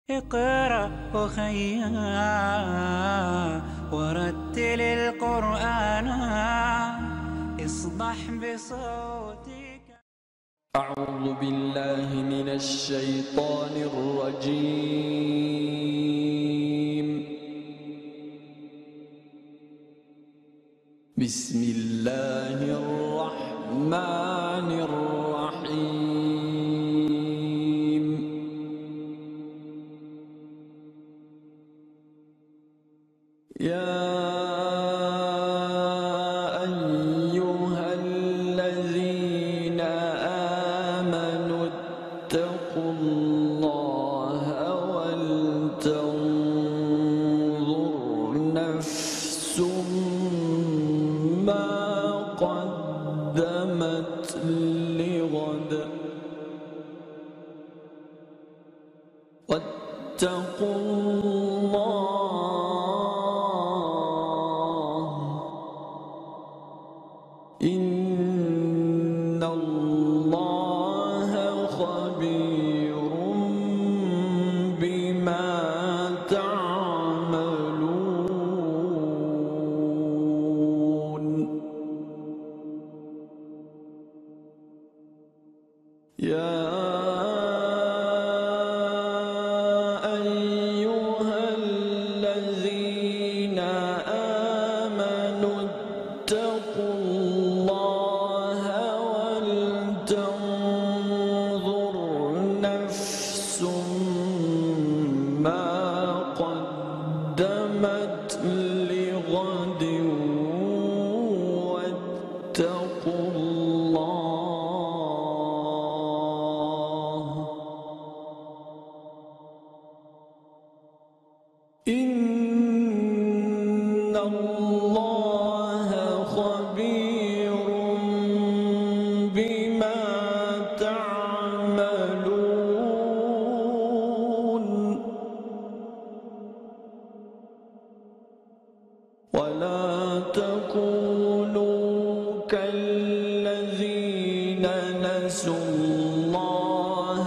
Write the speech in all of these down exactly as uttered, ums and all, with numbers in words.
اقرأ أخيا ورتل القرآن اصدح بصوتك. أعوذ بالله من الشيطان الرجيم. بسم الله الرحمن الرحيم. يا أيها الذين آمنوا اتقوا الله ولتنظر نفس ما قدمت لغد واتقوا الله إن الله خبير بما تعملون. يا أيها الذين آمنوا اتقوا الله ولتنظر نفس ما قدمت لغد واتقوا الله إن الله خبير بما تعملون. ولا تكونوا كالذين نسوا الله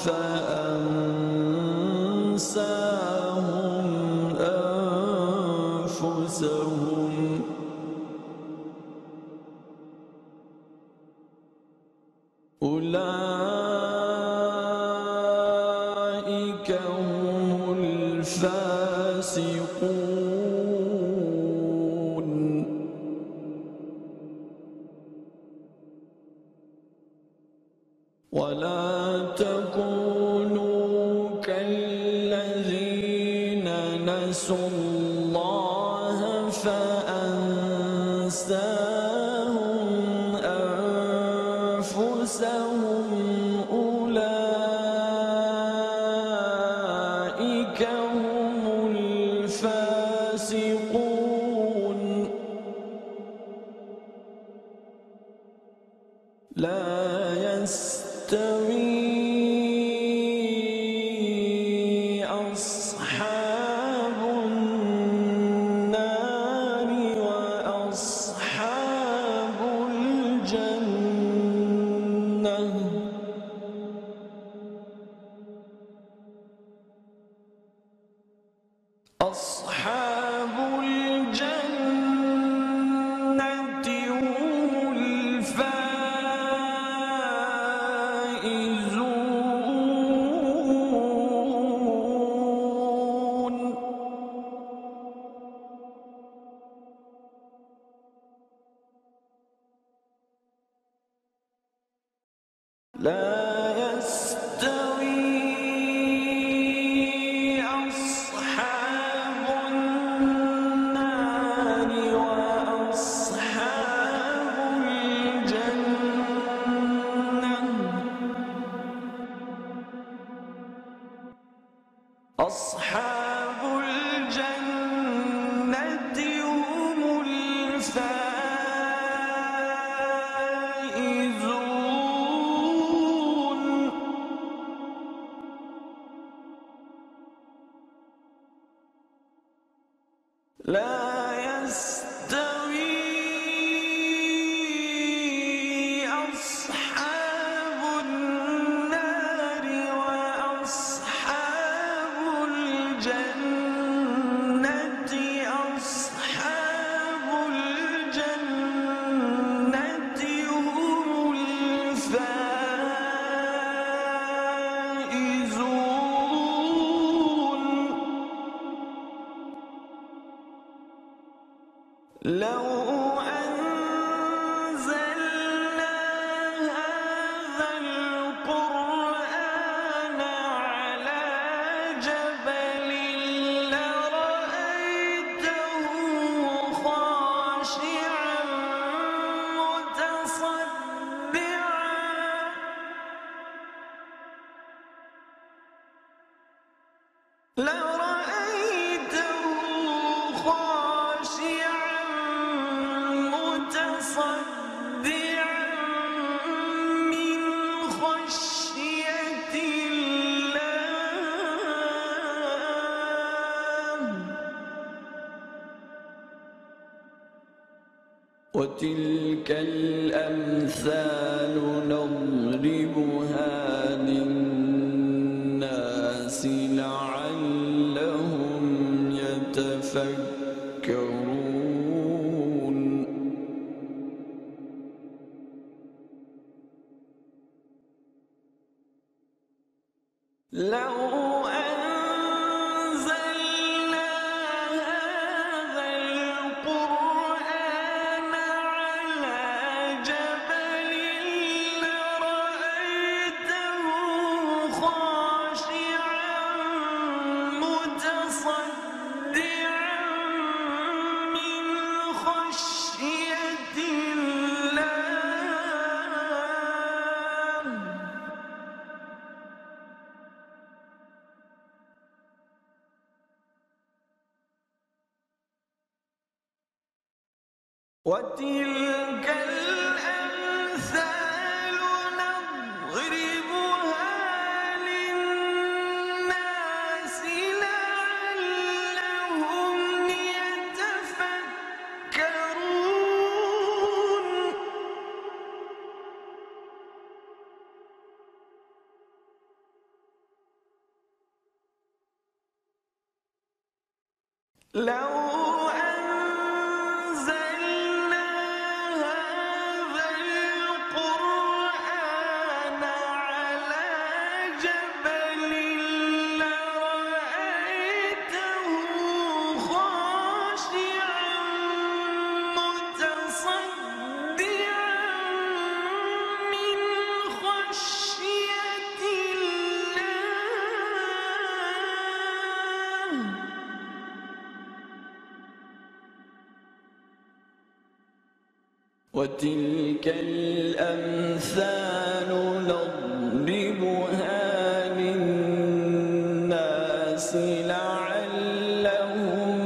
فأنساهم أنفسهم أولئك هم الفاسقون. ولا تكونوا كالذين نسوا الله فأنساهم أنفسهم أولئك هم الفاسقون. لا يستوي أصحاب النار وأصحاب الجنة أصحاب الجنة هم الفائزون. لا يستوي أصحاب النار وأصحاب الجنة أصحاب الجنة هم الفائزون. لا يستوي أصحاب النار وأصحاب الجنة أصحاب الجنة هم الفائزون. لو أنزلنا هذا القرآن على جبل لرأيته خاشعا متصدعا لرأيته خاشعا متصدعا من خشية الله. وتلك الأمثال نضربها للناس لعلهم يتفكرون. لو أنزلنا هذا القرآن على جبل لرأيته خاشعا متصدعا من خشية الله. وتلك الأمثال نضربها للناس لعلهم يتفكرون. لو أنزلنا هذا القرآن على جبل لرأيته خاشعا متصدعا من خشية الله. وتلك الأمثال نضربها للناس لعلهم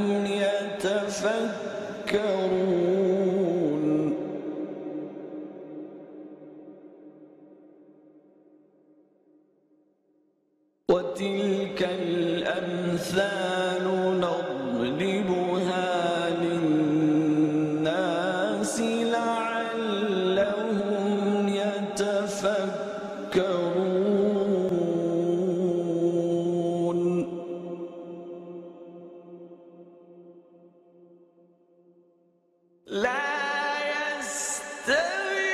يتفكرون. وتلك الأمثال نضربها للناس لعلهم يتفكرون. لا يستوي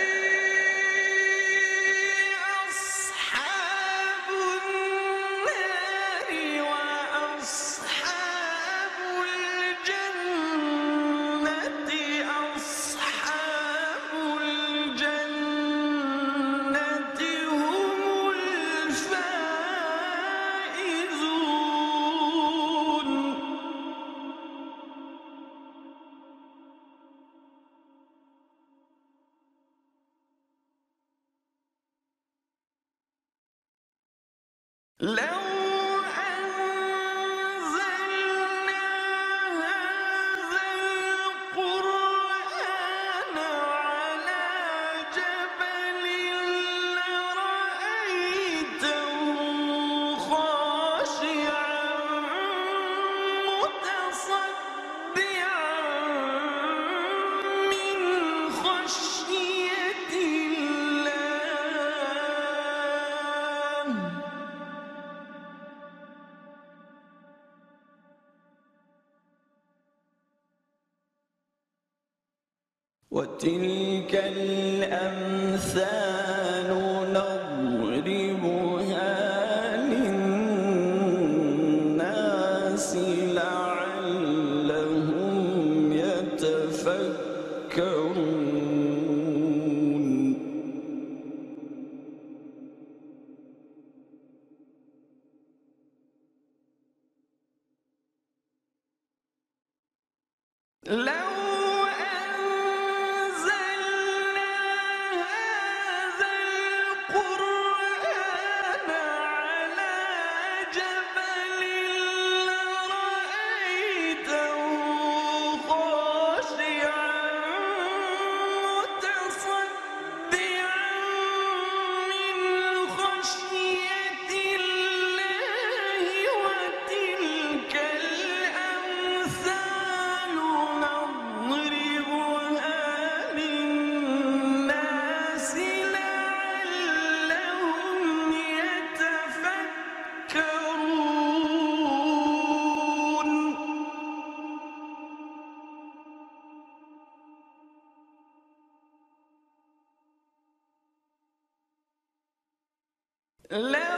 أصحاب النار وأصحاب الجنة أصحاب الجنة هم الفائزون. لو أنزلنا هذا القرآن على جبل لرأيته خاشعا متصدعا من خشية الله. وتلك الأمثال نضربها للناس لعلهم يتفكرون. لو لو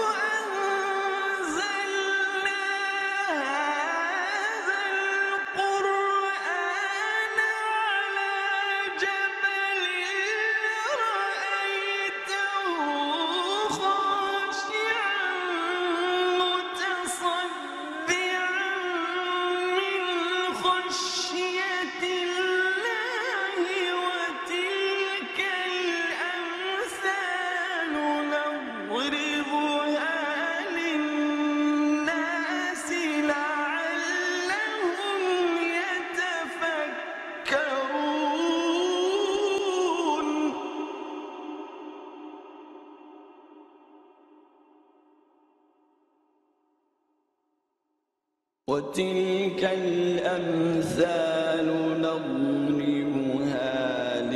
وتلك الأمثال نضربها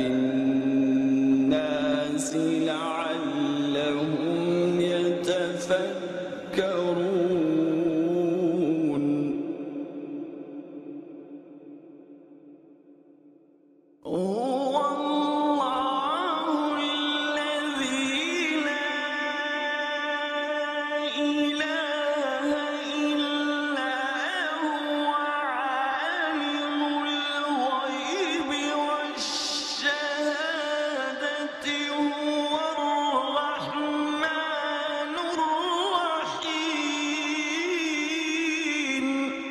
للناس لعلهم يتفكرون. هو الله الذي لا إله إلا هو عالم الغيب والشهادة هو الرحمن الرحيم.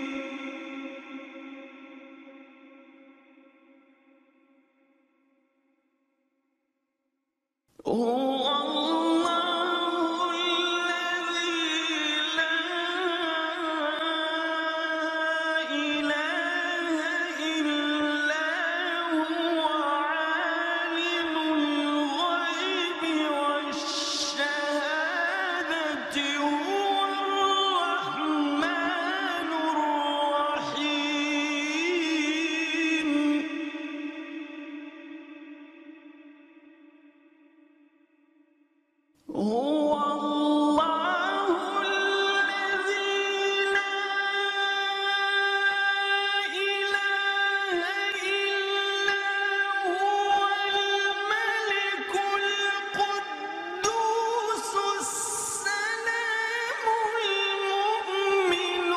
هو الله الذي لا إله إلا هو عالم الغيب والشهادة هو الرحمن الرحيم. هو الله الذي لا إله إلا هو الملك القدوس السلام المؤمن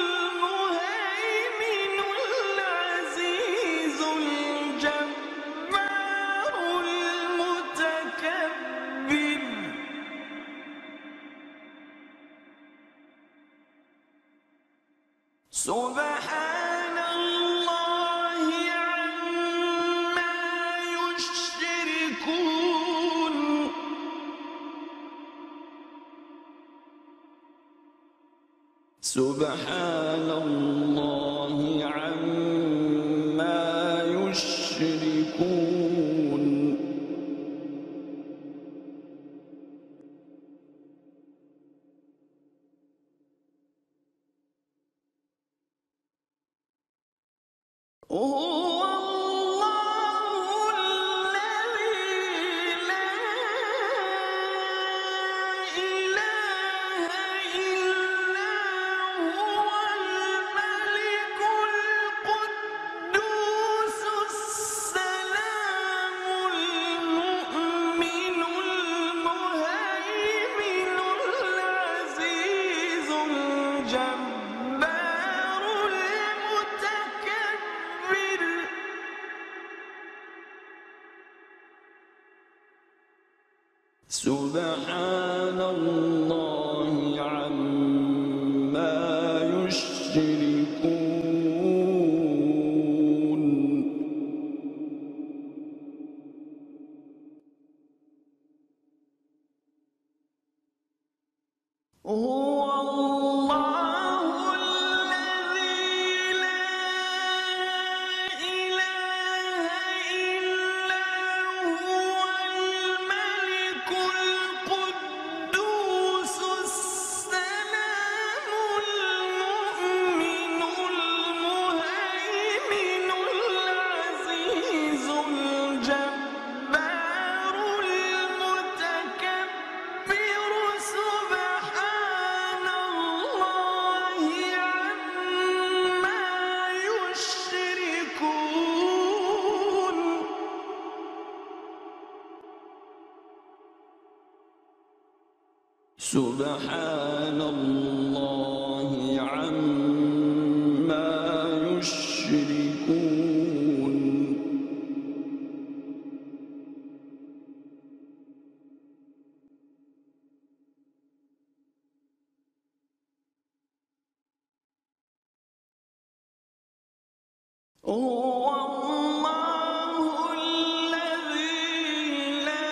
المهيمن العزيز الجبار المتكبر. سبحان الله عما يشركون. سبحان الله عما يشركون. هو الله الذي لا إله إلا هو الملك القدوس السلام الجبار المتكبر سبحان الله عما يشركون هو الله الذي لا إله إلا هو الملك القدوس السلام المؤمن المهيمن العزيز الجبار المتكبر سبحان الله عما يشركون سبحان الله عما يشركون هو الله الذي لا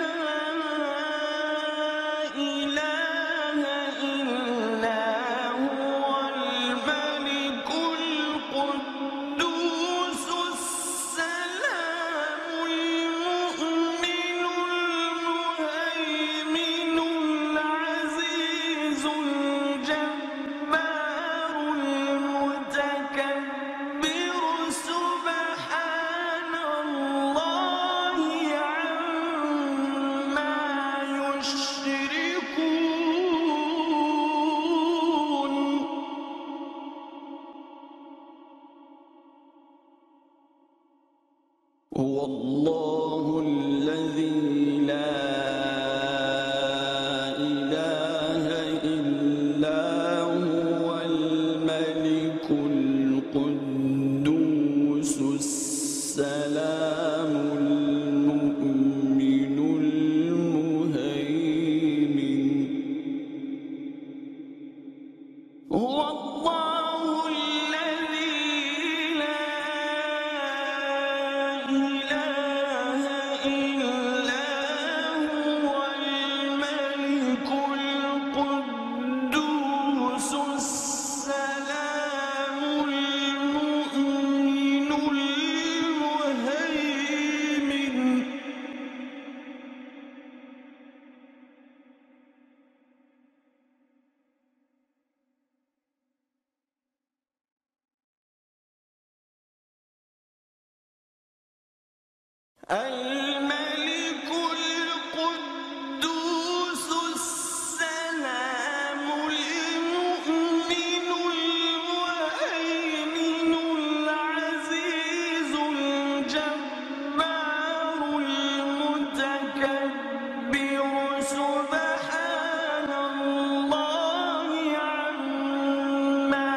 إله إلا هو الملك القدوس السلام المؤمن المهيمن العزيز الجبار المتكبر سبحان الله عما يشركون هو الله الذي لا إله إلا هو الملك القدوس السلام المؤمن المهيمن هو الله الذي لا إله إلا هو الملك القدوس السلام المؤمن المهيمن الملك القدوس السلام المؤمن المهيمن العزيز الجبار المتكبر سبحان الله عما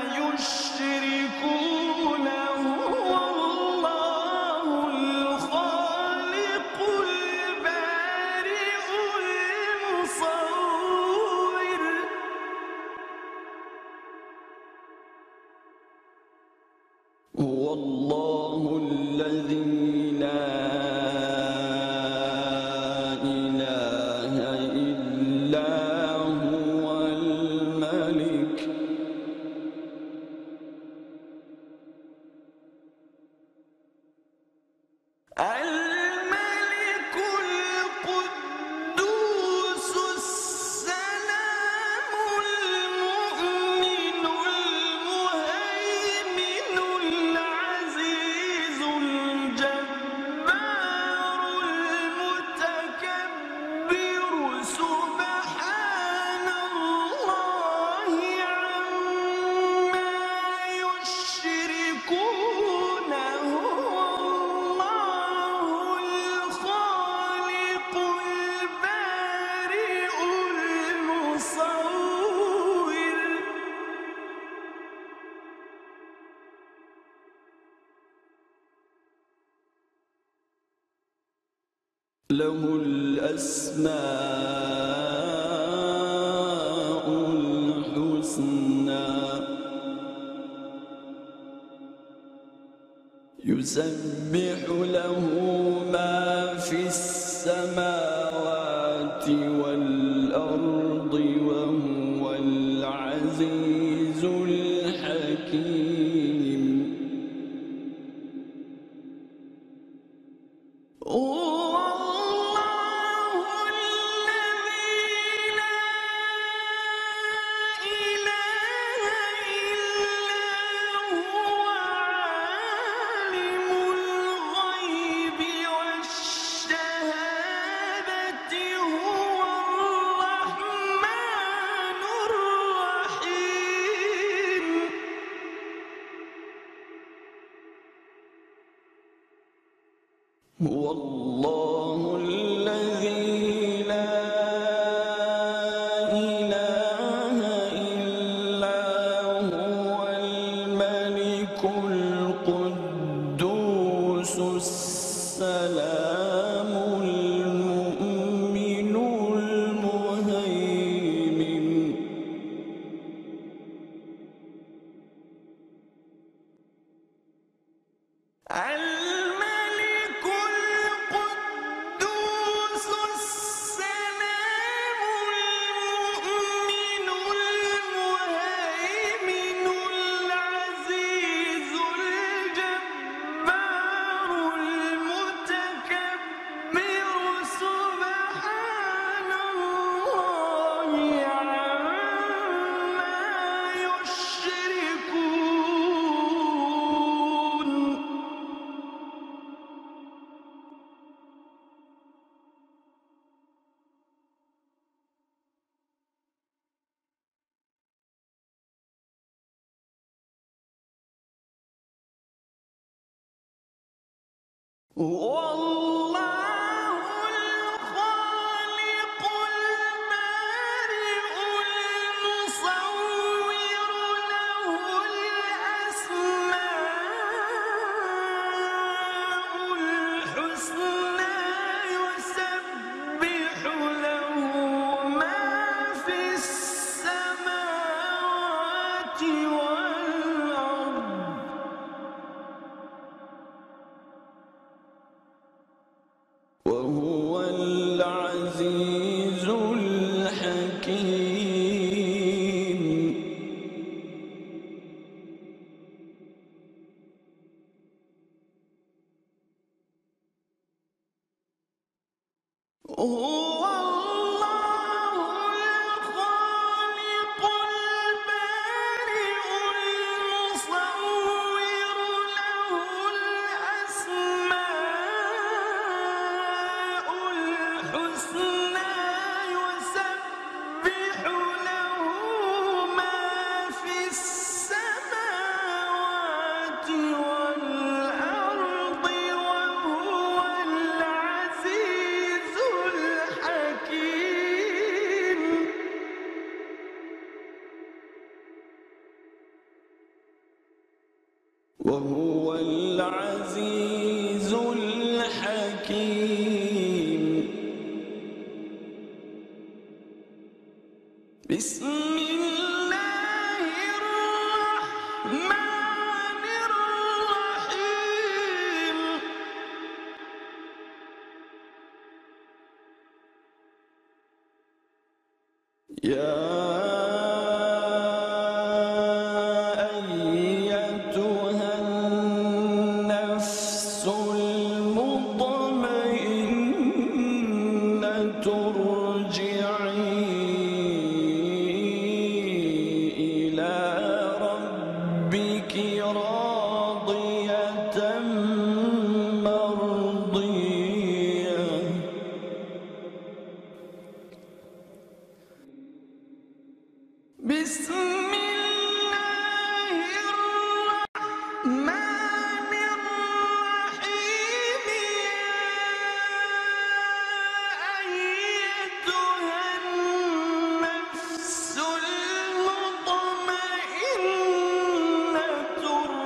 يشركون هو الله الخالق البارئ المصور هو الله الذي لا إله إلا هو الملك الملك القدوس السلام المؤمن المهيمن العزيز الجبار له الأسماء الحسنى يسبح له ما في السماوات والأرض وهو العزيز الحكيم هو الله الذي لا إله إلا هو الملك القدوس السلام المؤمن المهيمن والله الخالق البارئ المصور له الأسماء الحسنى يسبح له ما في السماوات والأرض وهو العزيز الحكيم هو الله الخالق البارئ المصور له الأسماء الحسنى يسبح له ما في السماوات والأرض وهو العزيز الحكيم وهو العزيز الحكيم بسم الله الرحمن الرحيم يا أيتها النفس المطمئنة ارجعي إلى ربك راضية مرضية بسم الله الرحمن الرحيم يا أيتها النفس المطمئنة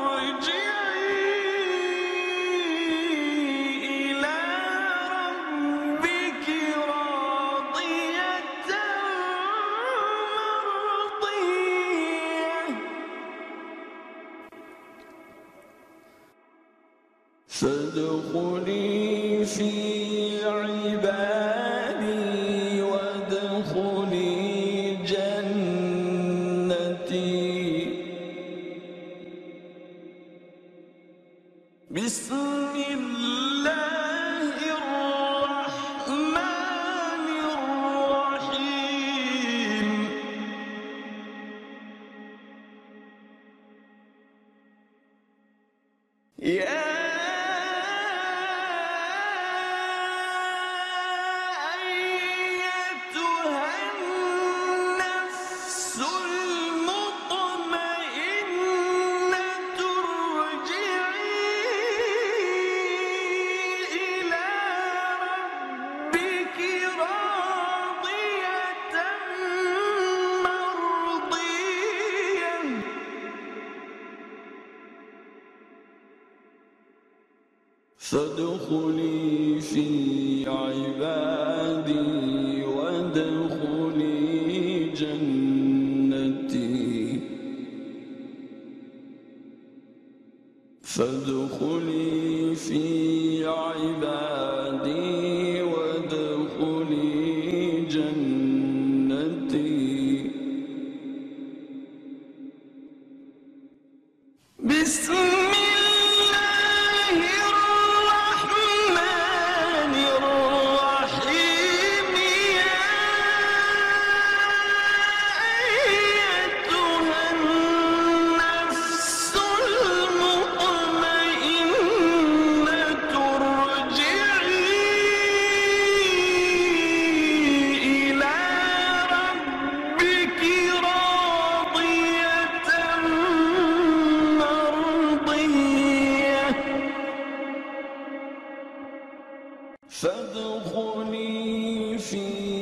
فادخلي في عبادي وادخلي جنتي. بسم الله الرحمن الرحيم. يا فادخلي في عبادي وادخلي جنتي. فادخلي في عبادي وادخلي جنتي. بسم فادخلي في